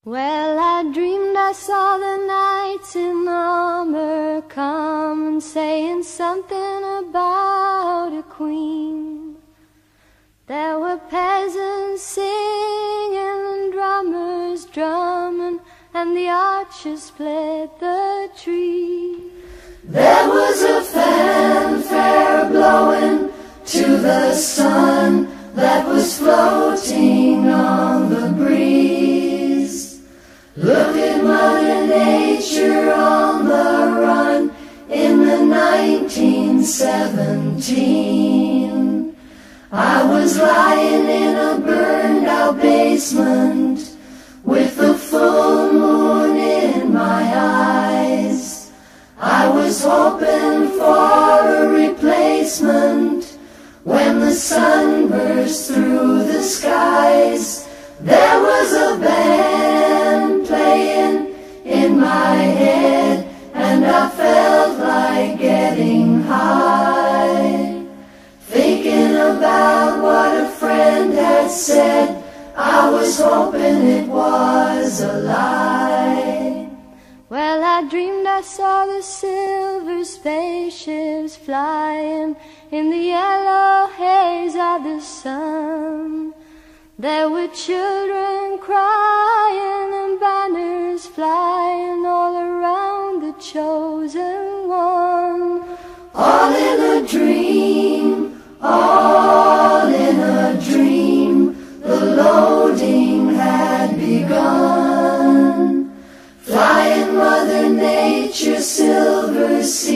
Well, I dreamed I saw the knights in armor come, saying something about a queen. There were peasants singing and drummers drumming, and the archers split the tree. There was a fanfare blowing to the sun that was floating on the breeze. Look at Mother Nature on the run in the 1917. I was lying in a burned out basement with the full moon in my eyes. I was hoping for a replacement when the sun burst through the skies. There was a band playing in my head, and I felt like getting high, thinking about what a friend had said. I was hoping it was a lie. Well, I dreamed I saw the silver spaceships flying in the yellow haze of the sun. There were children crying and banners flying all around the chosen one. All in a dream, all in a dream, the loading had begun. Flying Mother Nature's silver sea